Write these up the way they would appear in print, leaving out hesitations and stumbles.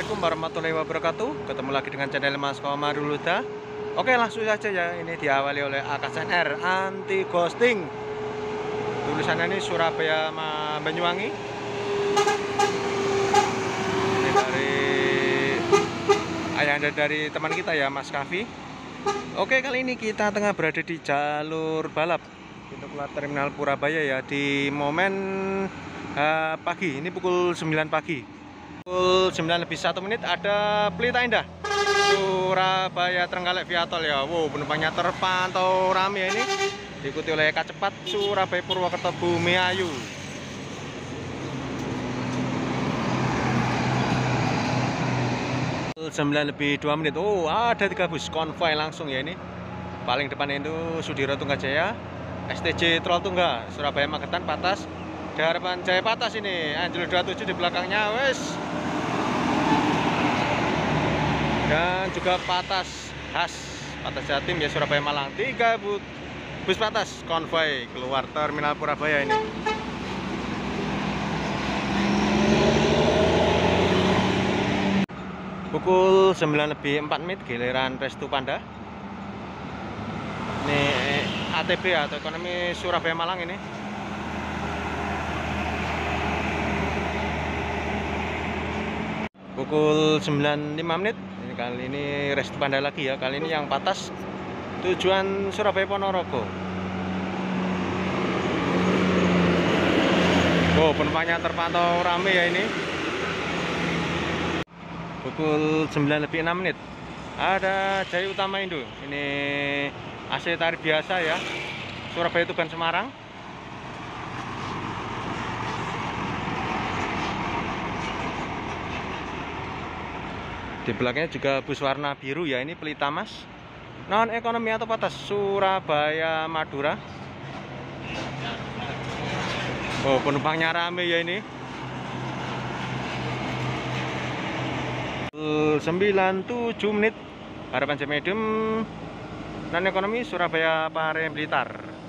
Assalamualaikum warahmatullahi wabarakatuh. Ketemu lagi dengan channel Mas Komarul Huda. Oke, langsung saja ya. Ini diawali oleh AKSNR anti ghosting. Tulisannya ini Surabaya Banyuwangi. Ini dari ayahanda dari teman kita ya, Mas Kavi. Oke, kali ini kita tengah berada di jalur balap pintu keluar terminal Purabaya ya, di momen pagi. Ini pukul 9 pagi. Pukul 9:01 ada Pelita Indah Surabaya Trenggalek via tol ya. Wow, penumpangnya terpantau ramai ini, diikuti oleh Eka Cepat Surabaya Purwokerto Bumiayu. Pukul 9:02. Oh, ada 3 bus konvoy langsung ya ini. Paling depan itu Sudiro Tunggajaya, STJ Trol Tungga Surabaya Magetan Patas, Harapan Jaya Patas ini, Angelo 27 di belakangnya wes. Dan juga Patas khas Patas Jatim ya, Surabaya Malang. 3 bus Patas konvoy keluar terminal Purabaya ini. Pukul 9:04 giliran Restu Panda. Ini ATB atau ekonomi Surabaya Malang ini. Pukul 9:05. Ini kali ini Restu Panda lagi ya. Kali ini yang Patas tujuan Surabaya Ponorogo. Oh, penumpangnya terpantau ramai ya ini. Pukul 9:06 ada Jaya Utama Indo. Ini AC tarif biasa ya, Surabaya Tuban Semarang. Di belakangnya juga bus warna biru ya, ini Pelita Mas non ekonomi atau Patas Surabaya Madura. Oh, penumpangnya rame ya ini. 9:07 Harapan Jaya Medium non ekonomi Surabaya Pare Blitar.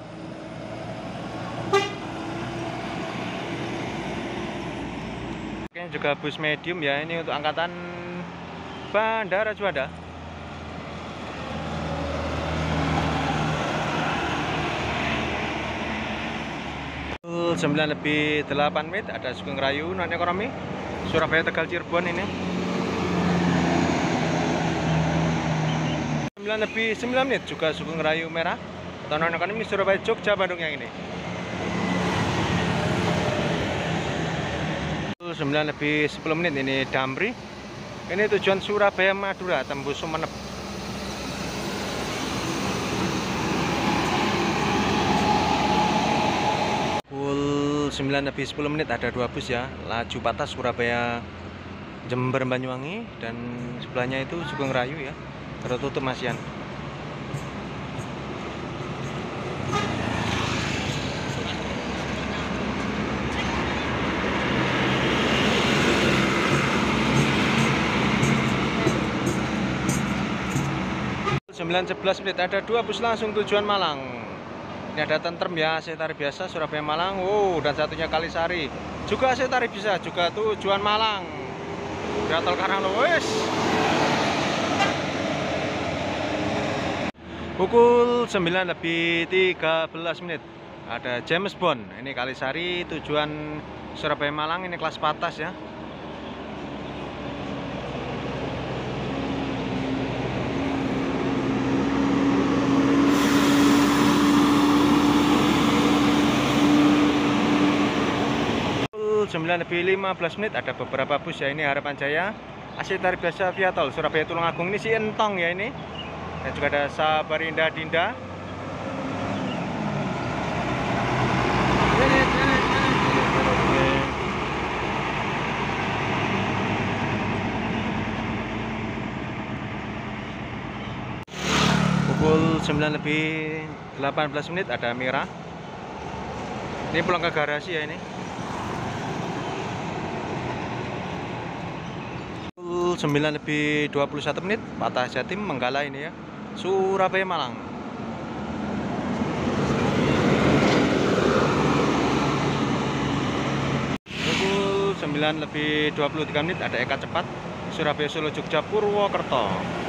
Oke, juga bus medium ya, ini untuk angkatan Bandara Juanda. Pukul 9:08 ada Sugeng Rayu non ekonomi Surabaya Tegal Cirebon ini. 9:09 juga Sugeng Rayu merah atau non ekonomi Surabaya Jogja Bandung yang ini. 9:10 ini Damri. Ini tujuan Surabaya Madura tembus Sumeneb. Pukul 9:10 ada 2 bus ya, laju Patas Surabaya Jember Banyuwangi, dan sebelahnya itu Sugeng Rayu ya, tertutup Masian. Pukul 9:11 ada 2 bus langsung tujuan Malang. Ini ada Tentrem ya, AC tarif biasa Surabaya Malang. Oh, dan satunya Kalisari juga AC tarif biasa, juga tujuan Malang. Tol Karangloes. Pukul 9:13 ada James Bond. Ini Kalisari tujuan Surabaya Malang, ini kelas Patas ya. Pukul 9:15 ada beberapa bus ya, ini Harapan Jaya AC tarif biasa via tol Surabaya Tulungagung, ini si Entong ya ini. Dan juga ada Sabarinda Dinda. Pukul 9:18 ada Mira. Ini pulang ke garasi ya ini. Pukul 9:21 Patas Jatim Menggala ini ya, Surabaya Malang. Pukul 9:23 ada Eka Cepat Surabaya Solo Jogja Purwokerto.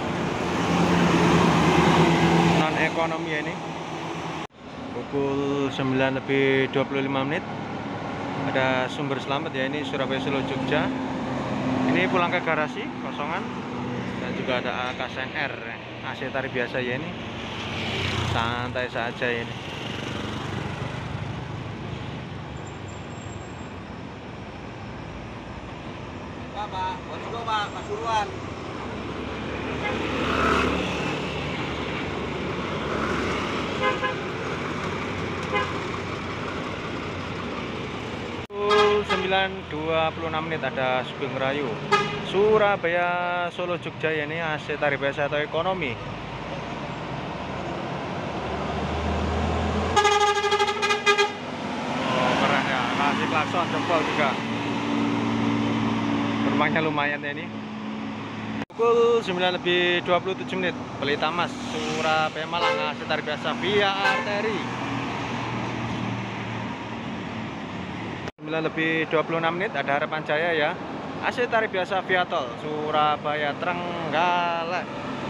Non ekonomi ya ini. Pukul 9:25. Ada sumber selamat ya, ini Surabaya Solo Jogja. Ini pulang ke garasi kosongan. Dan juga ada AKSNR, AC tarif biasa ya ini. Santai saja ini. Pak, Pak, Pak, Pasuruan. Pukul 9:26 ada Sugeng Rayu Surabaya Solo Jogja ya ini, AC tarif biasa atau ekonomi. Oh keren ya, kasih klakson jempol juga. Penumpangnya lumayan ya ini. Pukul 9:27 Pelita Mas Surabaya Malang, AC tarif biasa via arteri. 9:26 ada Harapan Jaya ya, AC tarif biasa via tol Surabaya Trenggalek.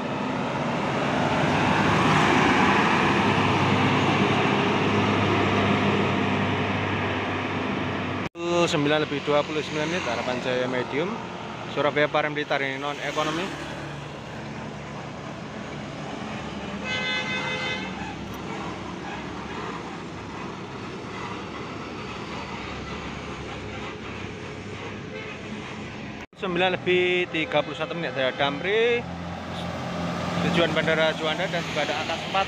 Pukul 9:29 Harapan Jaya Medium Surabaya Parem Blitar, ini non ekonomi. Pukul 9:31 ada Damri tujuan Bandara Juanda, dan juga ada Angka 4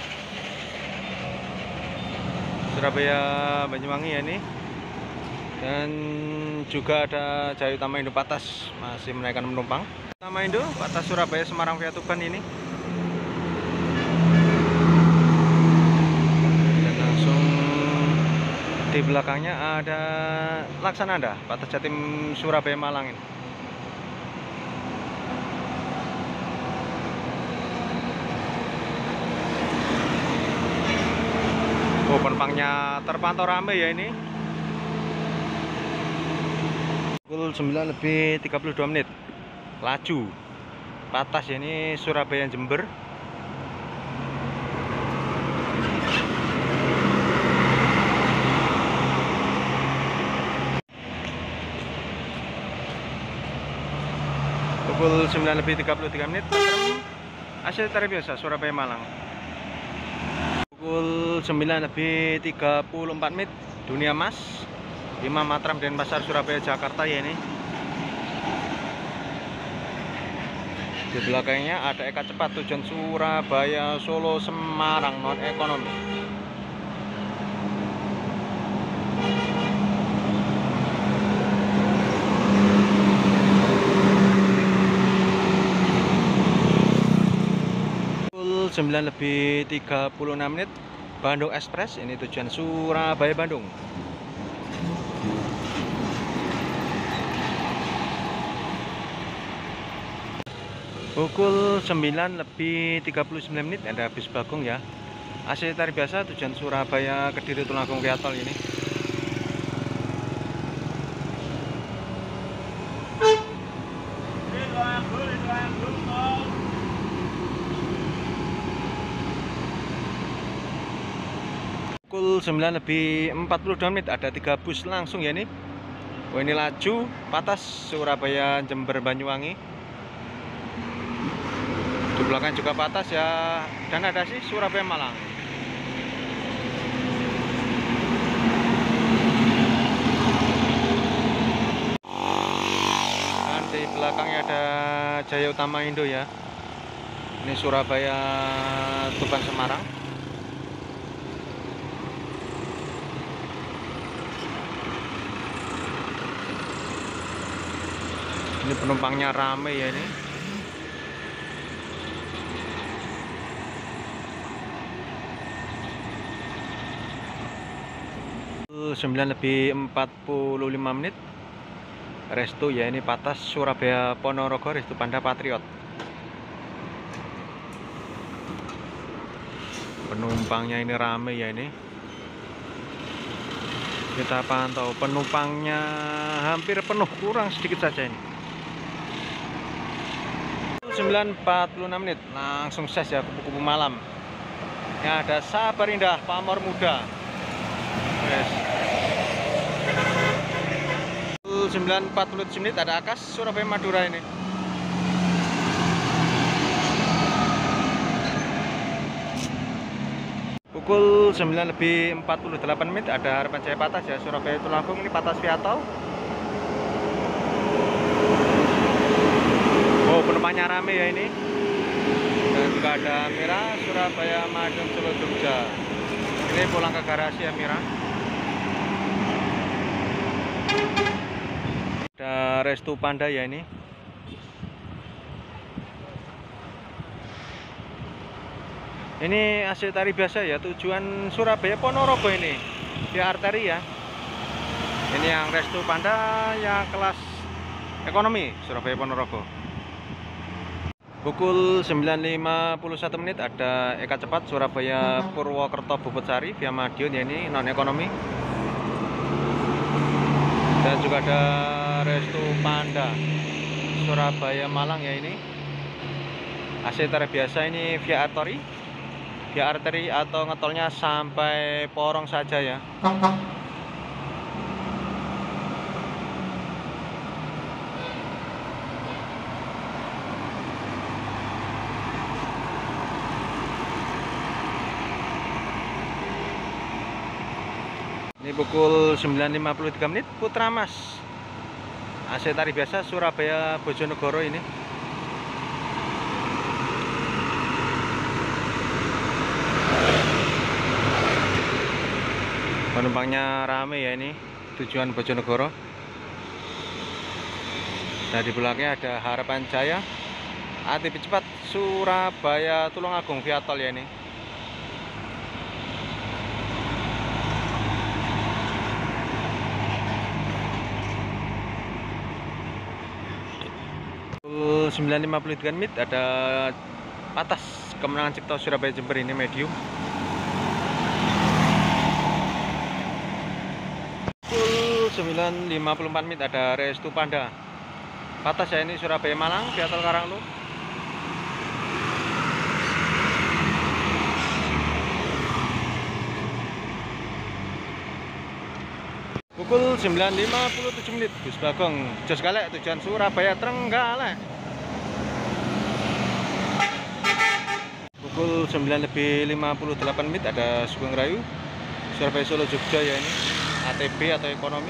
Surabaya Banyuwangi ya ini. Dan juga ada Jaya Utama Indo Patas masih menaikkan penumpang. Utama Indo Patas Surabaya Semarang via Tuban ini. Dan langsung di belakangnya ada Laksananda Patas Jatim Surabaya Malang ini. Oh, penumpangnya terpantau ramai ya ini. Pukul 9:32 laju Patas ya ini Surabaya Jember. Pukul 9:33 AC tarif biasa Surabaya Malang. Pukul 9:34 Dunia Mas Imam Matram Denpasar Surabaya Jakarta ya ini. Di belakangnya ada Eka Cepat tujuan Surabaya Solo Semarang non ekonomi. Pukul 9:36 Bandung Express, ini tujuan Surabaya Bandung. Pukul 9:39 ada bis Bagong ya, AC tarif biasa tujuan Surabaya Kediri Tulungagung via tol ini. Pukul 9:42 ada 3 bus langsung ya ini. Oh, ini laju Patas Surabaya Jember Banyuwangi. Di belakang juga Patas ya, dan ada sih Surabaya Malang. Dan di belakangnya ada Jaya Utama Indo ya. Ini Surabaya Tuban Semarang. Ini penumpangnya rame ya ini. 9:45 Restu ya ini Patas Surabaya Ponorogo Restu Panda Patriot. Penumpangnya ini rame ya ini. Kita pantau penumpangnya hampir penuh, kurang sedikit saja ini. 9.46 langsung ses ya, kupu-kupu malam. Ini ada Sabar Indah Pamor Muda. Yes. 9.47 ada Akas Surabaya Madura ini. Pukul 9.48 ada Harapan Jaya Patas ya, Surabaya Tulungagung ini Patas Viatal. Oh, penumpangnya rame ya ini. Dan juga ada Mira Surabaya Madung Solo Jogja. Ini pulang ke garasi ya Mira. Ada Restu Panda ya ini. Ini AC tari biasa ya, tujuan Surabaya Ponorogo ini via arteri ya. Ini yang Restu Panda yang kelas ekonomi Surabaya Ponorogo. Pukul 9.51 ada Eka Cepat Surabaya Purwokerto Bobotsari via Madiun ya, ini non ekonomi. Dan juga ada Restu Panda Surabaya Malang ya ini. AC tarif biasa ini via arteri atau ngetolnya sampai Porong saja ya. Ini pukul 9.53 Putra Mas AC tarif biasa Surabaya Bojonegoro ini. Penumpangnya rame ya ini, tujuan Bojonegoro. Nah, di belakangnya ada Harapan Jaya ATP cepat Surabaya Tulungagung via tol ya ini. Pukul 9.53 ada Patas Kemenangan Cipto Surabaya Jember ini medium. Pukul 9.54 ada Restu Panda Patas ya ini Surabaya Malang via tol Karanglo. Pukul 9.57 bus Bagong Jos Galek tujuan Surabaya Trenggalek. Pukul 9.58 ada Sugeng Rayu Surabaya Solo Jogja ya ini ATB atau ekonomi.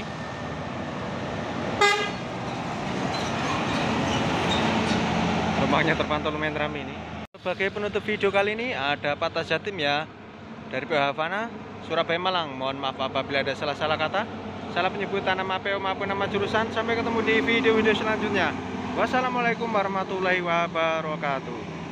Rumahnya terpantau lumayan ramai ini. Sebagai penutup video kali ini ada Patas Jatim ya dari PH Havana Surabaya Malang. Mohon maaf apabila ada salah-salah kata, salah penyebutan nama PO maupun nama jurusan. Sampai ketemu di video-video selanjutnya. Wassalamualaikum warahmatullahi wabarakatuh.